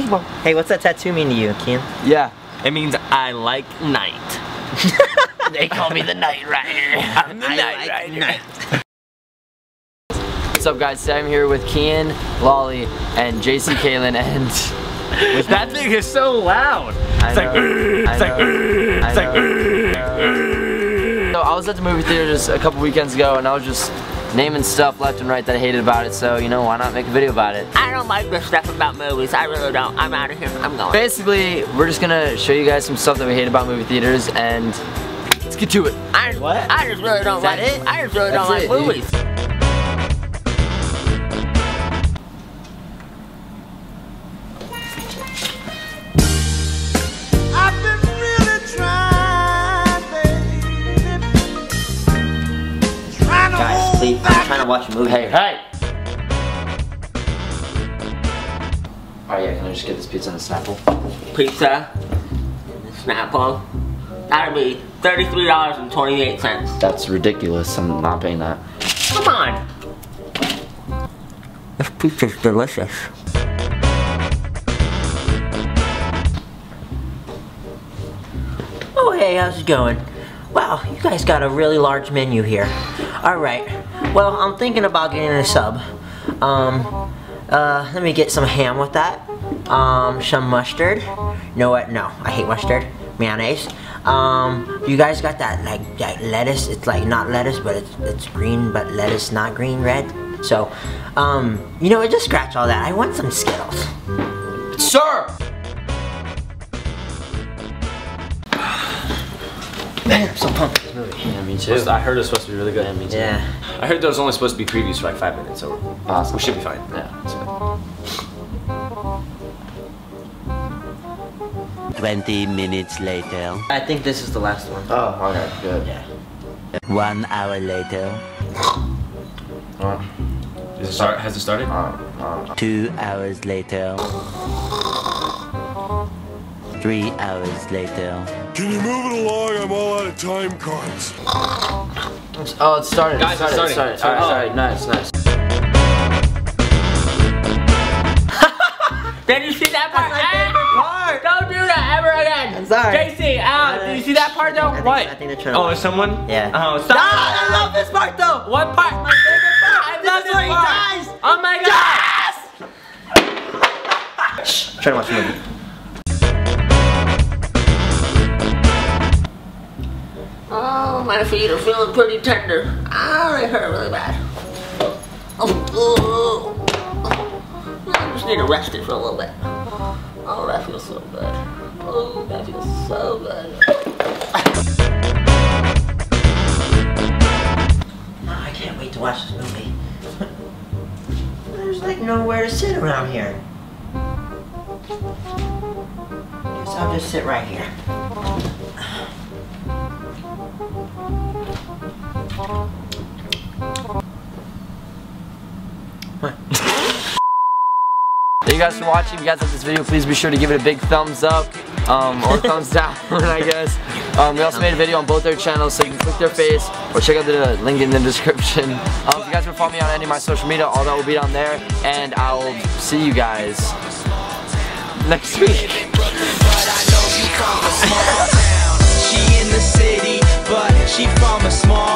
Hey, what's that tattoo mean to you, Kian? Yeah. It means I like night. They call me the Night Rider. I'm the Night Rider. What's up, guys? Today I'm here with Kian, Lolly, and JC Kalen, and That thing is so loud. So I was at the movie theater just a couple weekends ago, and I was just naming stuff left and right that I hated about it. So you know, why not make a video about it? I don't like this stuff about movies. I really don't. I'm out of here. I'm going. Basically, we're just gonna show you guys some stuff that we hate about movie theaters, and let's get to it. I just really don't like it. I just really don't like movies. Guys, please, I'm trying to watch a movie. Hey. Alright, yeah, can I just get this pizza and a Snapple? Pizza, Snapple. That'd be $33.28. That's ridiculous. I'm not paying that. Come on. This pizza's delicious. Oh, hey, how's it going? Wow, you guys got a really large menu here. Alright, well, I'm thinking about getting a sub. Let me get some ham with that. Some mustard. You know what? No, I hate mustard. Mayonnaise. You guys got that, like, that lettuce? It's like not lettuce, but it's green, but lettuce not green, red. So, you know what? Just scratch all that. I want some Skittles. Sir! Man, I'm so pumped for this movie. Yeah, me too. I heard it was supposed to be really good. Yeah, me too. Yeah. I heard there was only supposed to be previews for like 5 minutes, so Awesome. we should be fine. Yeah. 20 minutes later. I think this is the last one. Oh, okay, good. Yeah. 1 hour later. Has it started? 2 hours later. 3 hours later. Can you move it along? I'm all out of time cards. Oh, it started. Guys, it's starting. Alright, nice. Did you see that part? That's my favorite part. Don't do that ever again. I'm sorry. JC, did you see that part though? I What? think they're trying to Oh, is someone? Yeah. Oh, stop. I love this part though. What part? My favorite part. I love This is this where he part. dies. Oh my god. Shh. Try to watch the movie. Oh, my feet are feeling pretty tender. Oh, they hurt really bad. Oh, I just need to rest it for a little bit. Oh, that feels so good. Oh, that feels so good. Oh, I can't wait to watch this movie. There's like nowhere to sit around here. Guess I'll just sit right here. Thank you guys for watching. If you guys like this video, please be sure to give it a big thumbs up or thumbs down, I guess. We also made a video on both their channels, so you can click their face or check out the link in the description. If you guys want to follow me on any of my social media, all that will be down there. And I'll see you guys next week. She in the city, but she from a small